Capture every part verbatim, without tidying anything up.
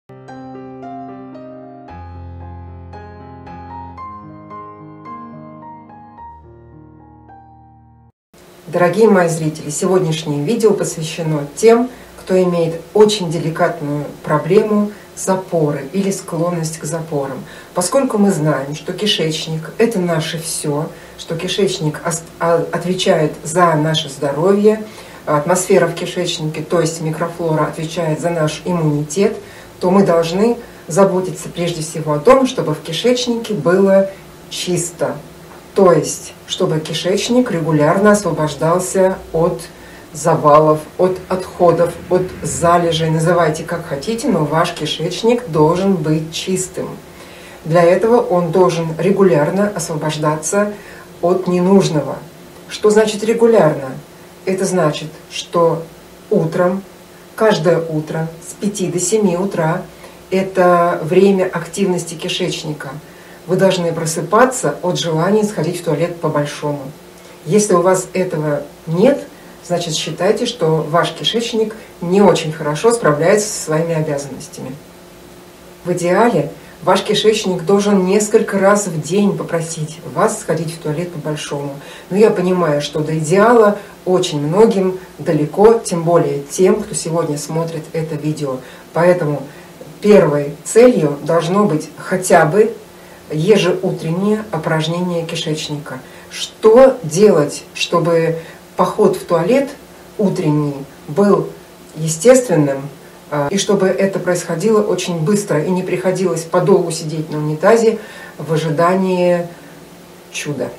Дорогие мои зрители, сегодняшнее видео посвящено тем, кто имеет очень деликатную проблему запоры или склонность к запорам. Поскольку мы знаем, что кишечник – это наше все, что кишечник отвечает за наше здоровье, атмосфера в кишечнике, то есть микрофлора, отвечает за наш иммунитет, то мы должны заботиться прежде всего о том, чтобы в кишечнике было чисто. То есть, чтобы кишечник регулярно освобождался от завалов, от отходов, от залежей, называйте как хотите, но ваш кишечник должен быть чистым. Для этого он должен регулярно освобождаться от ненужного. Что значит регулярно? Это значит, что утром, каждое утро с пяти до семи утра это время активности кишечника. Вы должны просыпаться от желания сходить в туалет по-большому. Если у вас этого нет, значит считайте, что ваш кишечник не очень хорошо справляется со своими обязанностями. В идеале ваш кишечник должен несколько раз в день попросить вас сходить в туалет по-большому. Но я понимаю, что до идеала очень многим далеко, тем более тем, кто сегодня смотрит это видео. Поэтому первой целью должно быть хотя бы ежеутреннее опорожнение кишечника. Что делать, чтобы поход в туалет утренний был естественным, и чтобы это происходило очень быстро и не приходилось подолгу сидеть на унитазе в ожидании чуда?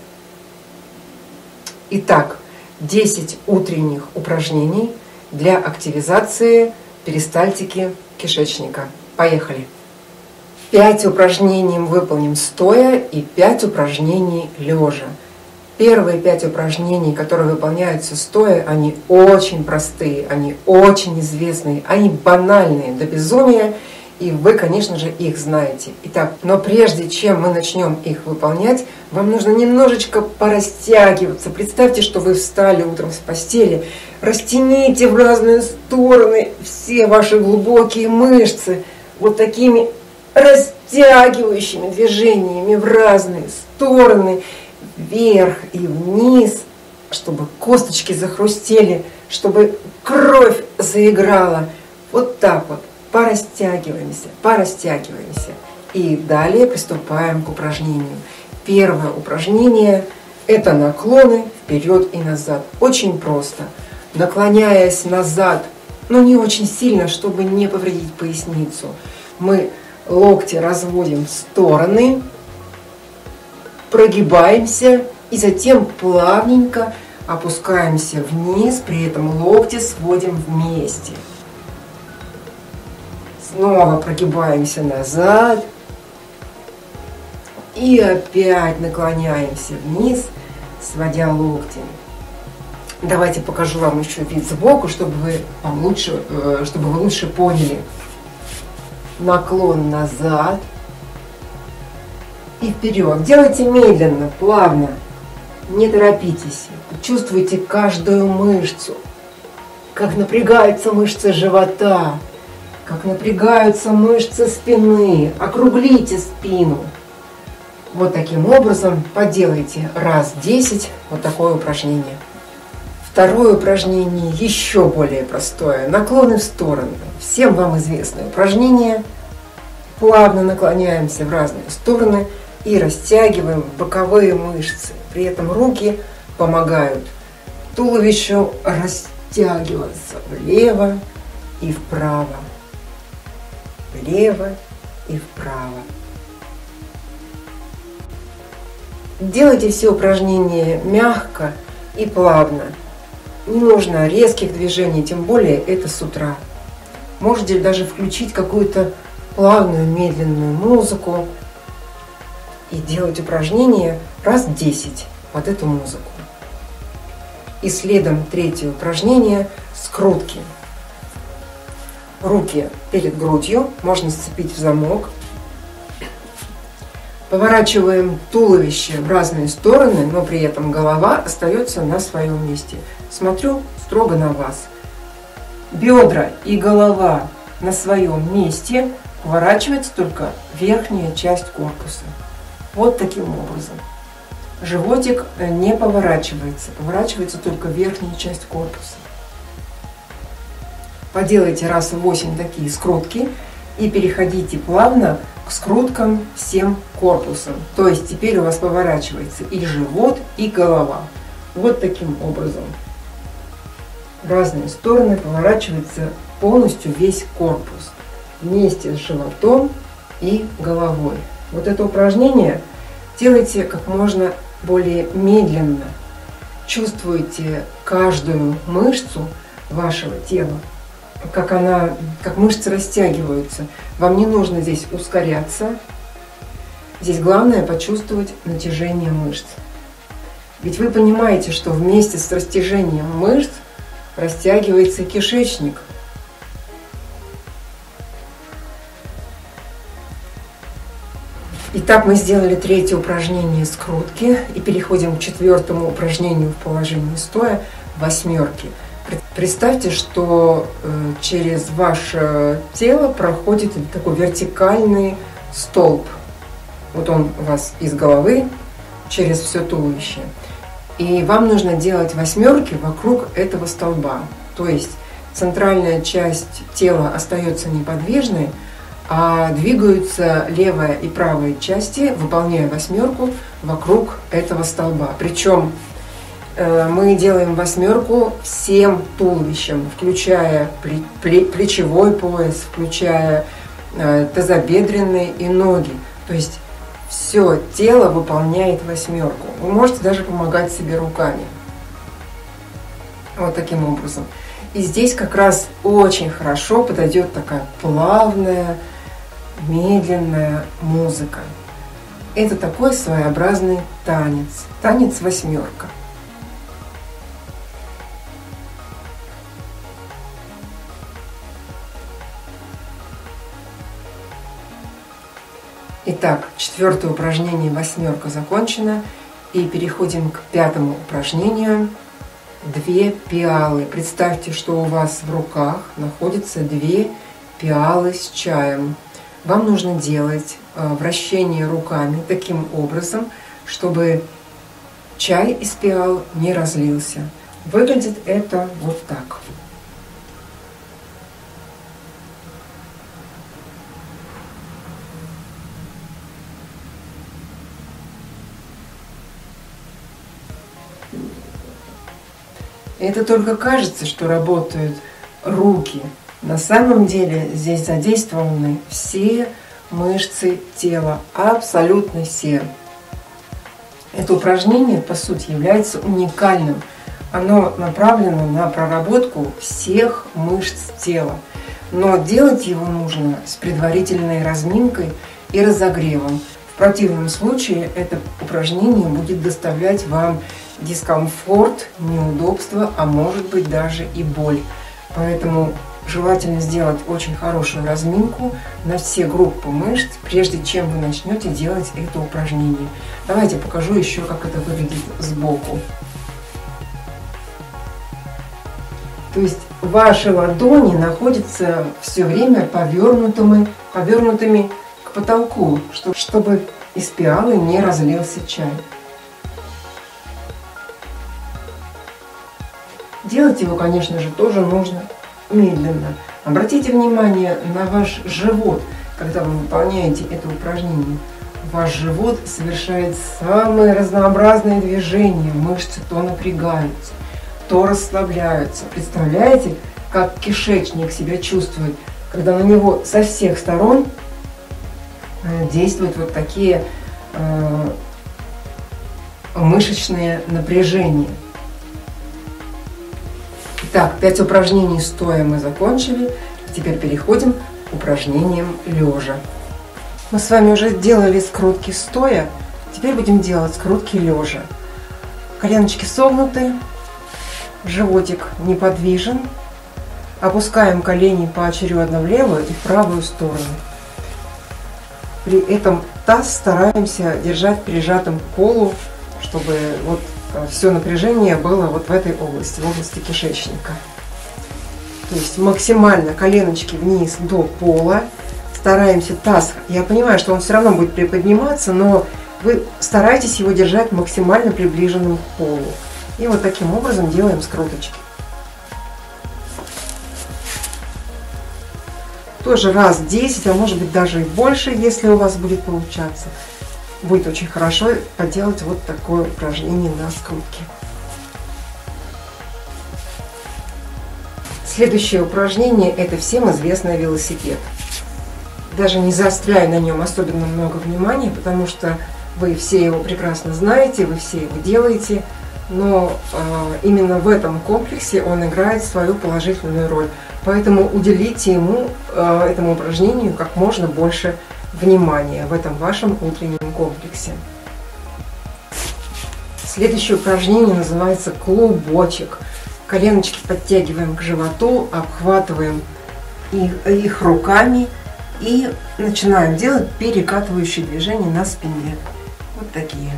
Итак, десять утренних упражнений для активизации перистальтики кишечника. Поехали! пять упражнений мы выполним стоя и пять упражнений лежа. Первые пять упражнений, которые выполняются стоя, они очень простые, они очень известные, они банальные до безумия, и вы, конечно же, их знаете. Итак, но прежде чем мы начнем их выполнять, вам нужно немножечко порастягиваться. Представьте, что вы встали утром с постели, растяните в разные стороны все ваши глубокие мышцы вот такими растягивающими движениями в разные стороны, вверх и вниз, чтобы косточки захрустели, чтобы кровь заиграла. Вот так вот, порастягиваемся, порастягиваемся. И далее приступаем к упражнению. Первое упражнение – это наклоны вперед и назад. Очень просто. Наклоняясь назад, но не очень сильно, чтобы не повредить поясницу, мы локти разводим в стороны, прогибаемся и затем плавненько опускаемся вниз, при этом локти сводим вместе. Снова прогибаемся назад и опять наклоняемся вниз, сводя локти. Давайте покажу вам еще вид сбоку, чтобы вы, вам лучше, чтобы вы лучше поняли. Наклон назад и вперед. Делайте медленно, плавно, не торопитесь. Чувствуйте каждую мышцу, как напрягаются мышцы живота, как напрягаются мышцы спины. Округлите спину. Вот таким образом поделайте раз десять вот такое упражнение. Второе упражнение еще более простое. Наклоны в сторону. Всем вам известное упражнение. Плавно наклоняемся в разные стороны и растягиваем боковые мышцы. При этом руки помогают туловищу растягиваться влево и вправо. Влево и вправо. Делайте все упражнения мягко и плавно. Не нужно резких движений, тем более это с утра. Можете даже включить какую-то плавную, медленную музыку и делать упражнения раз десять под эту музыку. И следом третье упражнение – скрутки. Руки перед грудью, можно сцепить в замок. Поворачиваем туловище в разные стороны, но при этом голова остается на своем месте. Смотрю строго на вас. Бедра и голова на своем месте, Поворачивается только верхняя часть корпуса. Вот таким образом. Животик не поворачивается, поворачивается только верхняя часть корпуса. Поделайте раз в восемь такие скрутки и переходите плавно к скруткам всем корпусом. То есть теперь у вас поворачивается и живот, и голова. Вот таким образом. В разные стороны поворачивается полностью весь корпус вместе с животом и головой. Вот это упражнение делайте как можно более медленно. Чувствуйте каждую мышцу вашего тела, как она, как мышцы растягиваются. Вам не нужно здесь ускоряться. Здесь главное почувствовать натяжение мышц. Ведь вы понимаете, что вместе с растяжением мышц растягивается кишечник. Итак, мы сделали третье упражнение скрутки и переходим к четвертому упражнению в положении стоя восьмерки. Представьте, что через ваше тело проходит такой вертикальный столб. Вот он у вас из головы через все туловище. И вам нужно делать восьмерки вокруг этого столба. То есть центральная часть тела остается неподвижной, а двигаются левая и правая части, выполняя восьмерку вокруг этого столба. Причем мы делаем восьмерку всем туловищем, включая плечевой пояс, включая тазобедренные и ноги. То есть все тело выполняет восьмерку. Вы можете даже помогать себе руками. Вот таким образом. И здесь как раз очень хорошо подойдет такая плавная, медленная музыка. Это такой своеобразный танец. Танец восьмерка. Итак, четвертое упражнение восьмерка закончено. И переходим к пятому упражнению. Две пиалы. Представьте, что у вас в руках находятся две пиалы с чаем. Вам нужно делать вращение руками таким образом, чтобы чай из пиал не разлился. Выглядит это вот так. Это только кажется, что работают руки. На самом деле здесь задействованы все мышцы тела, абсолютно все. Это упражнение, по сути, является уникальным. Оно направлено на проработку всех мышц тела. Но делать его нужно с предварительной разминкой и разогревом. В противном случае это упражнение будет доставлять вам дискомфорт, неудобство, а может быть даже и боль. Поэтому желательно сделать очень хорошую разминку на все группы мышц, прежде чем вы начнете делать это упражнение. Давайте покажу еще, как это выглядит сбоку. То есть ваши ладони находятся все время повернутыми, повернутыми к потолку, чтобы из пиалы не разлился чай. Делать его, конечно же, тоже нужно медленно. Обратите внимание на ваш живот, когда вы выполняете это упражнение. Ваш живот совершает самые разнообразные движения, мышцы то напрягаются, то расслабляются. Представляете, как кишечник себя чувствует, когда на него со всех сторон действуют вот такие э, мышечные напряжения. Итак, пять упражнений стоя мы закончили. Теперь переходим к упражнениям лежа. Мы с вами уже делали скрутки стоя. Теперь будем делать скрутки лежа. Коленочки согнуты, животик неподвижен. Опускаем колени поочередно в левую и в правую сторону. При этом таз стараемся держать прижатым к полу, чтобы вот все напряжение было вот в этой области, в области кишечника. То есть максимально коленочки вниз до пола. стараемся таз, я понимаю, что он все равно будет приподниматься, но вы стараетесь его держать максимально приближенным к полу. И вот таким образом делаем скруточки. Тоже раз десять, а может быть даже и больше, если у вас будет получаться. Будет очень хорошо поделать вот такое упражнение на скрутке. Следующее упражнение — это всем известный велосипед. Даже не заостряю на нем особенно много внимания, потому что вы все его прекрасно знаете, вы все его делаете, но э, именно в этом комплексе он играет свою положительную роль. Поэтому уделите ему, э, этому упражнению, как можно больше внимания в этом вашем утреннем комплексе. Следующее упражнение называется клубочек. Коленочки подтягиваем к животу, обхватываем их, их руками и начинаем делать перекатывающие движения на спине. Вот такие.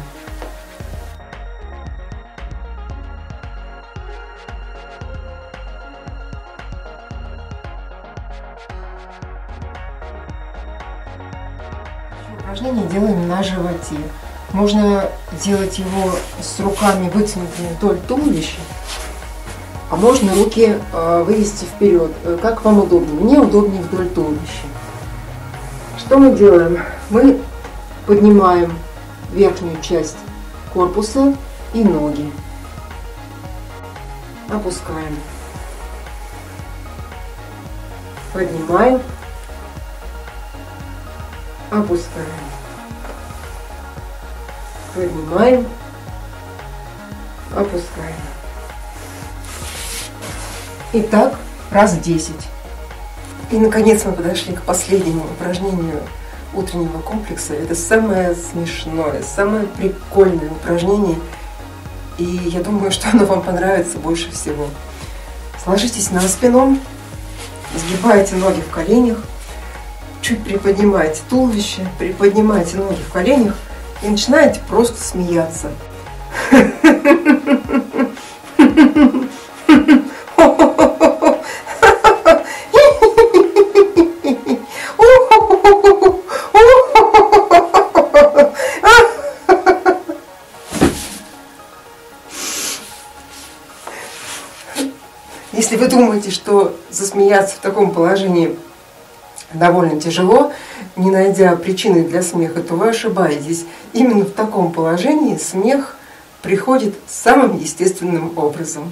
Упражнение делаем на животе. Можно делать его с руками вытянутыми вдоль туловища, а можно руки вывести вперед, как вам удобнее. Мне удобнее вдоль туловища. Что мы делаем? Мы поднимаем верхнюю часть корпуса и ноги. Опускаем. Поднимаем. Опускаем. Поднимаем. Опускаем. Итак, раз десять. И наконец мы подошли к последнему упражнению утреннего комплекса. Это самое смешное, самое прикольное упражнение. И я думаю, что оно вам понравится больше всего. Сложитесь на спину, сгибаете ноги в коленях, чуть приподнимаете туловище, приподнимаете ноги в коленях и начинаете просто смеяться. Если вы думаете, что засмеяться в таком положении довольно тяжело, не найдя причины для смеха, то вы ошибаетесь. Именно в таком положении смех приходит самым естественным образом.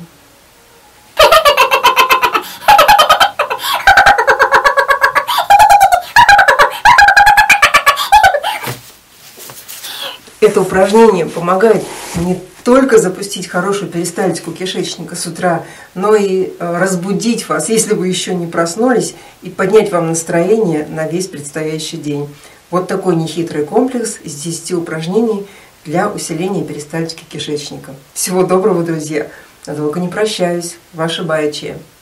Это упражнение помогает не только запустить хорошую перистальтику кишечника с утра, но и разбудить вас, если вы еще не проснулись, и поднять вам настроение на весь предстоящий день. Вот такой нехитрый комплекс из десяти упражнений для усиления перистальтики кишечника. Всего доброго, друзья! Надолго не прощаюсь. Ваша Баячия.